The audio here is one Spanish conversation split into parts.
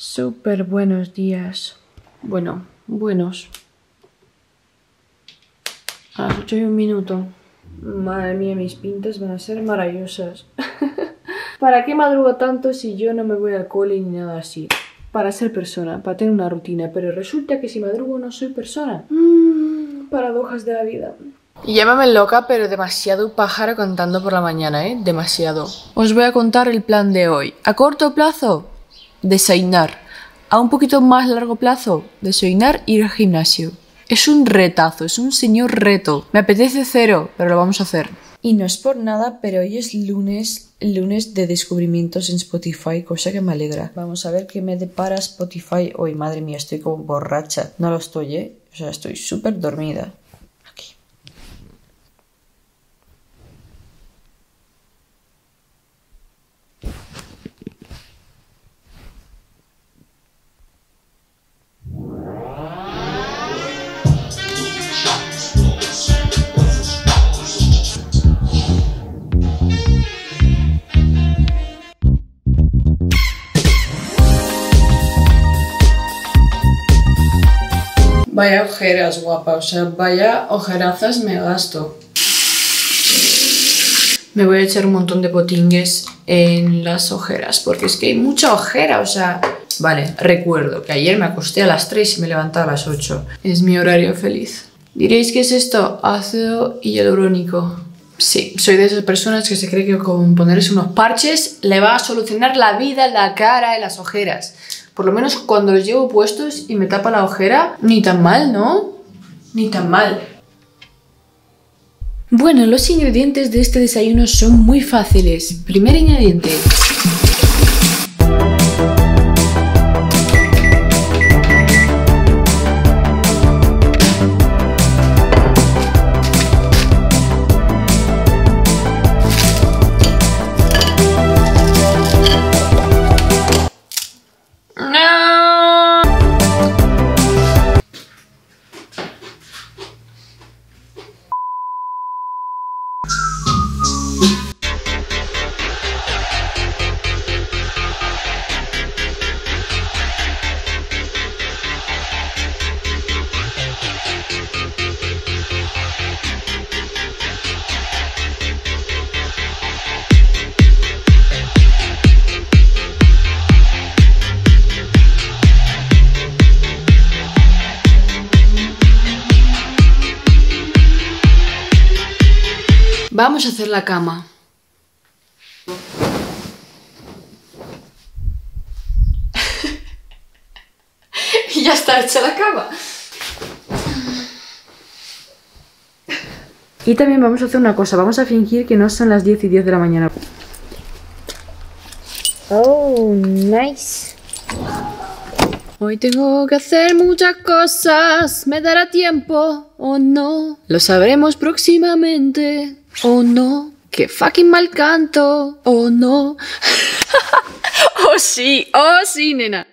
Súper buenos días. Bueno, buenos. A las 8:01. Madre mía, mis pintas van a ser maravillosas. ¿Para qué madrugo tanto si yo no me voy al cole ni nada así? Para ser persona, para tener una rutina. Pero resulta que si madrugo no soy persona. Paradojas de la vida. Llámame loca, pero demasiado pájaro cantando por la mañana, ¿eh? Demasiado. Os voy a contar el plan de hoy. A corto plazo, desayunar. A un poquito más largo plazo, desayunar e ir al gimnasio. Es un retazo, es un señor reto. Me apetece cero, pero lo vamos a hacer. Y no es por nada, pero hoy es lunes de descubrimientos en Spotify, cosa que me alegra. Vamos a ver qué me depara Spotify hoy. Madre mía, estoy como borracha. No lo estoy, ¿eh? O sea, estoy súper dormida. Aquí. Vaya ojeras, guapa, o sea, vaya ojerazas me gasto. Me voy a echar un montón de potingues en las ojeras, porque es que hay mucha ojera, o sea... Vale, recuerdo que ayer me acosté a las 3 y me levanté a las 8. Es mi horario feliz. ¿Diréis qué es esto? Ácido hialurónico. Sí, soy de esas personas que se cree que con ponerse unos parches le va a solucionar la vida, la cara y las ojeras. Por lo menos cuando los llevo puestos y me tapa la ojera, ni tan mal, ¿no? Ni tan mal. Bueno, los ingredientes de este desayuno son muy fáciles. Primer ingrediente. Vamos a hacer la cama. Y ya está hecha la cama. Y también vamos a hacer una cosa. Vamos a fingir que no son las 10:10 de la mañana. Oh, nice. Hoy tengo que hacer muchas cosas. ¿Me dará tiempo o no? Lo sabremos próximamente. ¿O no? ¡Qué fucking mal canto! ¿O no? ¡Oh sí! ¡Oh sí, nena!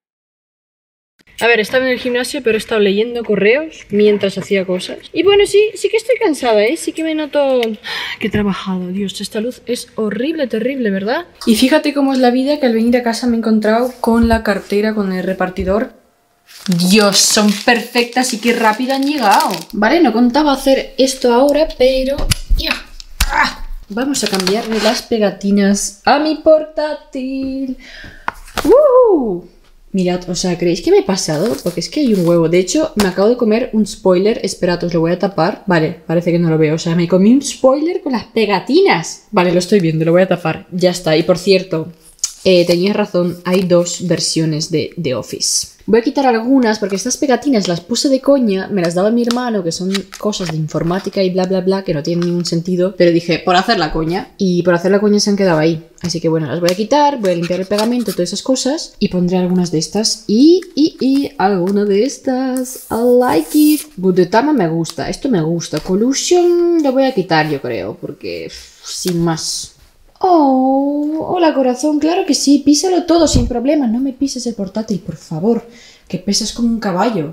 A ver, estaba en el gimnasio, pero he estado leyendo correos mientras hacía cosas. Y bueno, sí que estoy cansada, ¿eh? Sí que me noto que he trabajado. Dios, esta luz es horrible, terrible, ¿verdad? Y fíjate cómo es la vida, que al venir a casa me he encontrado con la cartera, con el repartidor. Dios, son perfectas y qué rápido han llegado. Vale, no contaba hacer esto ahora, pero... ¡Ya! ¡Ah! Vamos a cambiarle las pegatinas a mi portátil. Mirad, o sea, ¿creéis que me he pasado? Porque es que hay un huevo. De hecho, me acabo de comer un spoiler. Esperad, os lo voy a tapar. Vale, parece que no lo veo. O sea, me comí un spoiler con las pegatinas. Vale, lo estoy viendo, lo voy a tapar. Ya está. Y por cierto, tenías razón. Hay dos versiones de The Office. Voy a quitar algunas porque estas pegatinas las puse de coña. Me las daba mi hermano, que son cosas de informática y bla bla bla, que no tienen ningún sentido. Pero dije, por hacer la coña. Y por hacer la coña se han quedado ahí. Así que bueno, las voy a quitar, voy a limpiar el pegamento, todas esas cosas. Y pondré algunas de estas. Y alguna de estas. I like it. Budetama me gusta, esto me gusta. Collusion lo voy a quitar, yo creo, porque sin más. Oh, hola corazón, claro que sí, písalo todo sin problema. No me pises el portátil, por favor, que pesas como un caballo.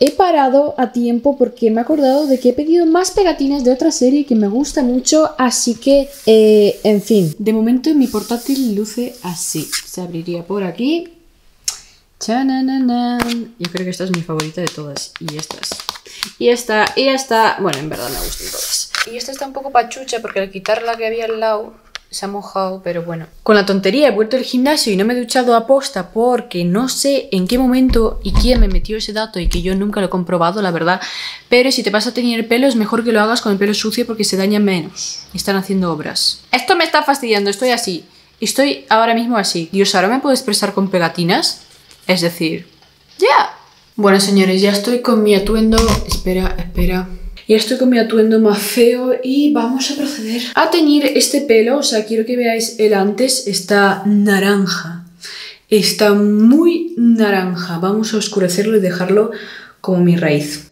he parado a tiempo porque me he acordado de que he pedido más pegatinas de otra serie que me gusta mucho, así que, en fin. De momento mi portátil luce así. Se abriría por aquí. ¡Chanananan! Yo creo que esta es mi favorita de todas. Y estas. Y esta. Bueno, en verdad me gustan todas. Y esta está un poco pachucha porque al quitar la que había al lado se ha mojado, pero bueno. Con la tontería he vuelto al gimnasio y no me he duchado a posta porque no sé en qué momento y quién me metió ese dato y que yo nunca lo he comprobado, la verdad. Pero si te vas a teñir el pelo es mejor que lo hagas con el pelo sucio porque se daña menos. Están haciendo obras. Esto me está fastidiando, estoy así. Estoy ahora mismo así. Dios, ¿ahora me puedo expresar con pegatinas? Es decir, ya. Bueno, señores, ya estoy con mi atuendo. Espera. Ya estoy con mi atuendo más feo y vamos a proceder a teñir este pelo. O sea, quiero que veáis el antes. Está naranja. Está muy naranja. Vamos a oscurecerlo y dejarlo como mi raíz.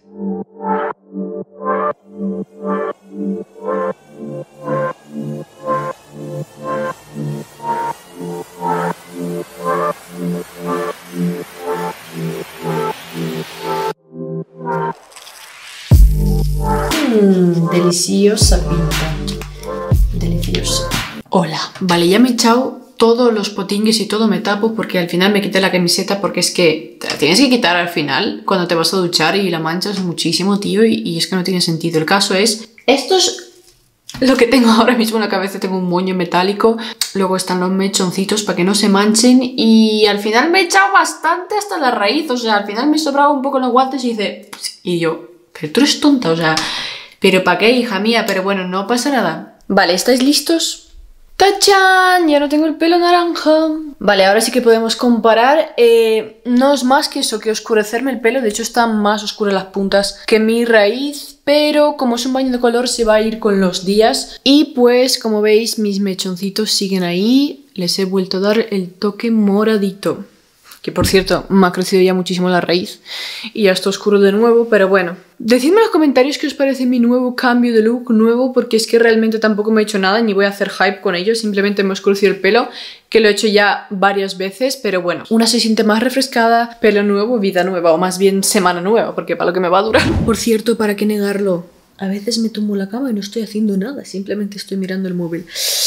Deliciosa pinta. Deliciosa. Hola. Vale, ya me he echado todos los potingues y todo me tapo porque al final me quité la camiseta porque es que te la tienes que quitar al final cuando te vas a duchar y la manchas muchísimo, tío, y es que no tiene sentido. El caso es, esto es lo que tengo ahora mismo en la cabeza. Tengo un moño metálico, luego están los mechoncitos para que no se manchen y al final me he echado bastante hasta la raíz, o sea, al final me sobraba un poco los guantes y yo, pero tú eres tonta, o sea, pero ¿para qué, hija mía? Pero bueno, no pasa nada. Vale, ¿estáis listos? ¡Tachán! Ya no tengo el pelo naranja. Vale, ahora sí que podemos comparar. No es más que eso, que oscurecerme el pelo. De hecho, están más oscuras las puntas que mi raíz. Pero como es un baño de color, se va a ir con los días. Y pues, como veis, mis mechoncitos siguen ahí. Les he vuelto a dar el toque moradito. Que por cierto, me ha crecido ya muchísimo la raíz y ya está oscuro de nuevo, pero bueno. Decidme en los comentarios qué os parece mi nuevo cambio de look nuevo, porque es que realmente tampoco me he hecho nada, ni voy a hacer hype con ello, simplemente me he oscurecido el pelo, que lo he hecho ya varias veces, pero bueno. Una se siente más refrescada, pelo nuevo, vida nueva, o más bien semana nueva, porque para lo que me va a durar. Por cierto, ¿para qué negarlo? A veces me tumbo la cama y no estoy haciendo nada, simplemente estoy mirando el móvil.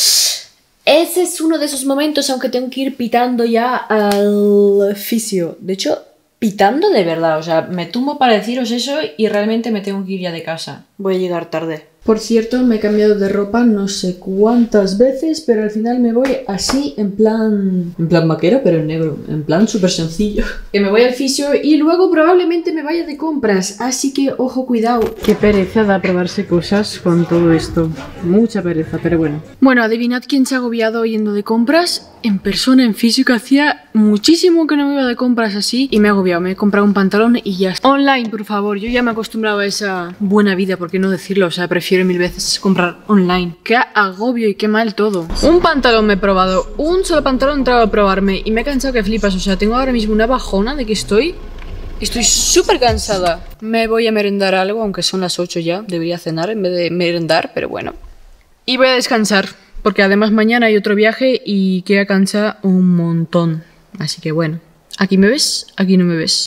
Ese es uno de esos momentos, aunque tengo que ir pitando ya al fisio. De hecho, pitando de verdad. O sea, me tumbo para deciros eso y realmente me tengo que ir ya de casa. Voy a llegar tarde. Por cierto, me he cambiado de ropa no sé cuántas veces, pero al final me voy así, en plan vaquero, pero en negro. En plan súper sencillo. Que me voy al fisio y luego probablemente me vaya de compras. Así que, ojo, cuidado. Qué pereza da probarse cosas con todo esto. Mucha pereza, pero bueno. Bueno, adivinad quién se ha agobiado yendo de compras. En persona, en físico, hacía muchísimo que no me iba de compras así y me he agobiado. Me he comprado un pantalón y ya está. Online, por favor. Yo ya me he acostumbrado a esa buena vida, ¿por qué no decirlo? O sea, prefiero mil veces comprar online. Qué agobio y qué mal todo. Un pantalón me he probado. Un solo pantalón he entrado a probarme y me he cansado que flipas. O sea, tengo ahora mismo una bajona de que estoy súper cansada. Me voy a merendar algo, aunque son las 8 ya. Debería cenar en vez de merendar, pero bueno. Y voy a descansar. Porque además mañana hay otro viaje y queda cansa un montón. Así que bueno, aquí me ves, aquí no me ves.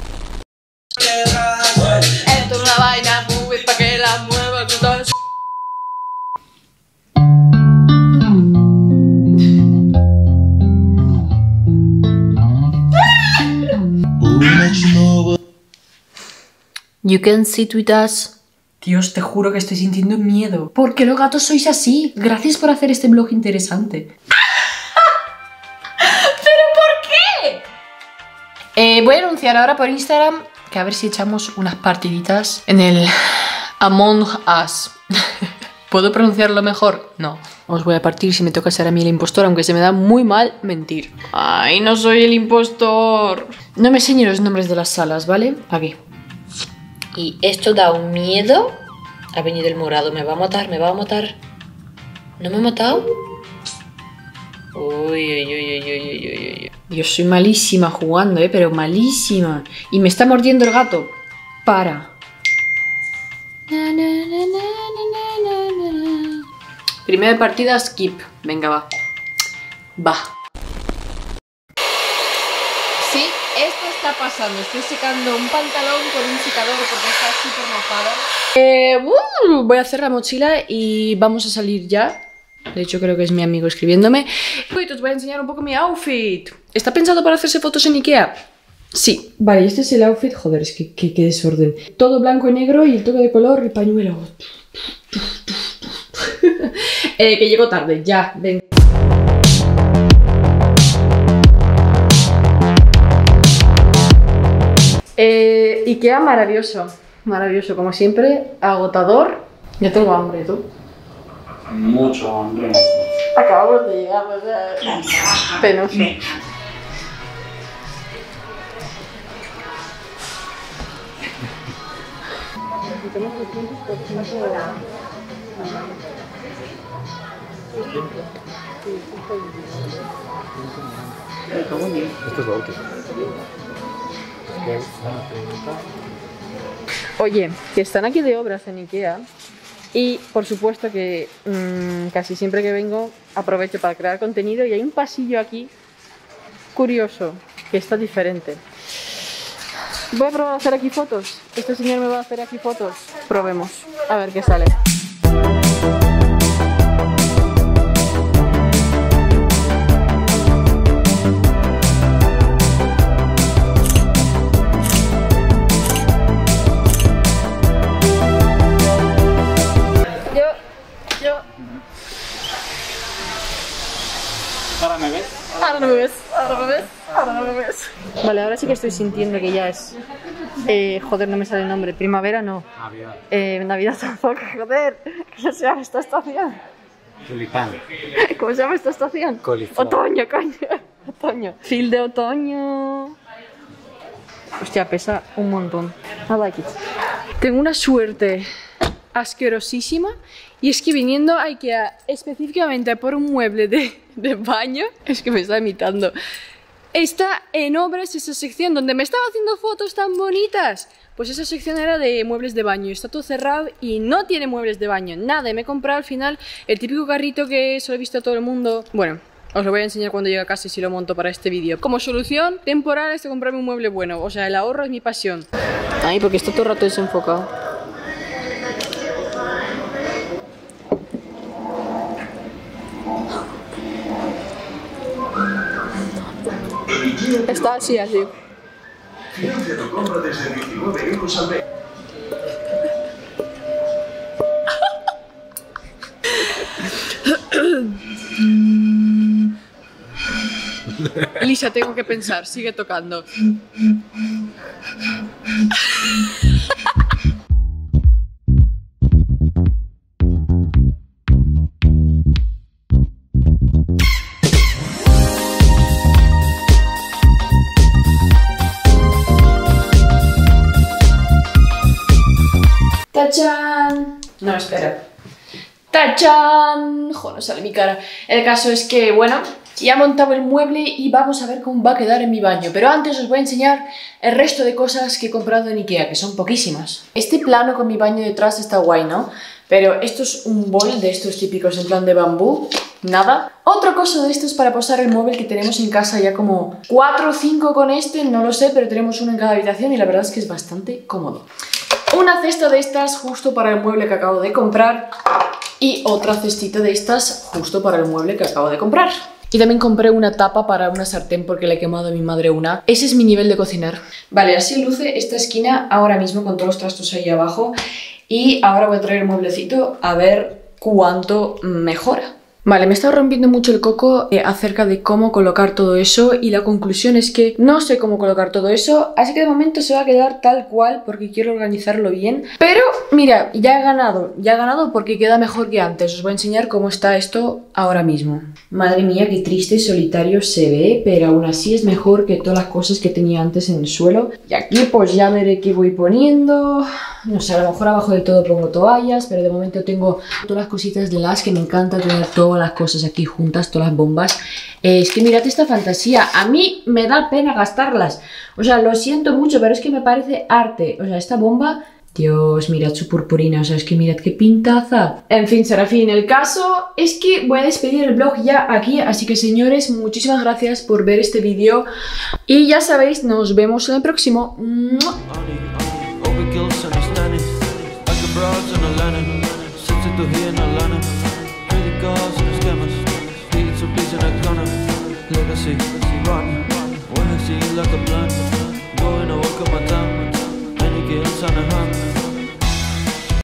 Esto es una vaina muy pa' que la muevas todas. You can sit with us. Dios, te juro que estoy sintiendo miedo. ¿Por qué los gatos sois así? Gracias por hacer este vlog interesante. ¿Pero por qué? Voy a anunciar ahora por Instagram que a ver si echamos unas partiditas en el Among Us. ¿Puedo pronunciarlo mejor? No. Os voy a partir si me toca ser a mí el impostor, aunque se me da muy mal mentir. Ay, no soy el impostor. No me enseñe los nombres de las salas, ¿vale? Aquí. Y esto da un miedo. Ha venido el morado, me va a matar, me va a matar. ¿No me ha matado? Uy. Yo soy malísima jugando, pero malísima. Y me está mordiendo el gato. Para. Primera partida, skip. Venga, va. Sí, esto está pasando? Estoy secando un pantalón con un secador porque está súper mojado. Voy a hacer la mochila y vamos a salir ya. De hecho creo que es mi amigo escribiéndome. Y os voy a enseñar un poco mi outfit. ¿Está pensado para hacerse fotos en Ikea? Sí. Vale, y este es el outfit. Joder, es que qué desorden. Todo blanco y negro y el toque de color, el pañuelo. Que llego tarde, ya, ven. Ikea maravilloso, maravilloso, como siempre, agotador. Ya tengo hambre, ¿tú? Mucho hambre. Acabamos de llegar, o sea, penoso. Esto es lo último. Oye, que están aquí de obras en Ikea y por supuesto que casi siempre que vengo aprovecho para crear contenido y hay un pasillo aquí curioso que está diferente. Voy a probar a hacer aquí fotos. Este señor me va a hacer aquí fotos. Probemos, a ver qué sale. ¿Ahora me ves? Ahora no me ves, ahora me ves, ahora no me ves. Vale, ahora sí que estoy sintiendo que ya es... joder, no me sale el nombre. Primavera no. Navidad. Navidad tampoco, joder. ¿Cómo se llama esta estación? Tulipán. ¿Cómo se llama esta estación? Coliflor. Otoño, coño. Otoño. Fil de otoño. Hostia, pesa un montón. I like it. Tengo una suerte asquerosísima y es que viniendo a Ikea específicamente por un mueble de baño, es que me está imitando, está en obras esa sección donde me estaba haciendo fotos tan bonitas. Pues esa sección era de muebles de baño, está todo cerrado y no tiene muebles de baño, nada. Y me he comprado al final el típico carrito que se lo he visto a todo el mundo. Bueno, os lo voy a enseñar cuando llegue a casa y si lo monto para este vídeo. Como solución temporal es de comprarme un mueble bueno, o sea, el ahorro es mi pasión. Ay, porque está todo el rato desenfocado. Está así, así. Financia tu compra desde 19 euros al mes. Lisa, tengo que pensar, sigue tocando. ¡Tachán! No, espera. ¡Tachán! Jo, no sale mi cara. El caso es que, bueno, ya he montado el mueble y vamos a ver cómo va a quedar en mi baño. Pero antes os voy a enseñar el resto de cosas que he comprado en Ikea, que son poquísimas. Este plano con mi baño detrás está guay, ¿no? Pero esto es un bol de estos típicos en plan de bambú. Nada. Otra cosa de estos para posar el móvil que tenemos en casa, ya como 4 o 5 con este, no lo sé, pero tenemos uno en cada habitación y la verdad es que es bastante cómodo. Una cesta de estas justo para el mueble que acabo de comprar y otra cestita de estas justo para el mueble que acabo de comprar. Y también compré una tapa para una sartén porque le he quemado a mi madre una. Ese es mi nivel de cocinar. Vale, así luce esta esquina ahora mismo con todos los trastos ahí abajo. Y ahora voy a traer el mueblecito a ver cuánto mejora. Vale, me he estado rompiendo mucho el coco acerca de cómo colocar todo eso y la conclusión es que no sé cómo colocar todo eso, así que de momento se va a quedar tal cual porque quiero organizarlo bien. Pero mira, ya he ganado porque queda mejor que antes. Os voy a enseñar cómo está esto ahora mismo. Madre mía, qué triste y solitario se ve, pero aún así es mejor que todas las cosas que tenía antes en el suelo. Y aquí pues ya veré qué voy poniendo. No sé, a lo mejor abajo del todo pongo toallas, pero de momento tengo todas las cositas de las que me encanta tener todas las cosas aquí juntas, todas las bombas. Es que mirad esta fantasía, a mí me da pena gastarlas. O sea, lo siento mucho, pero es que me parece arte. O sea, esta bomba Dios, mirad su purpurina, o sea, es que mirad qué pintaza. En fin, Serafín, el caso es que voy a despedir el vlog ya aquí, así que señores, muchísimas gracias por ver este vídeo y ya sabéis, nos vemos en el próximo. ¡Mua! Going to walk up my town, any girls on the hunt.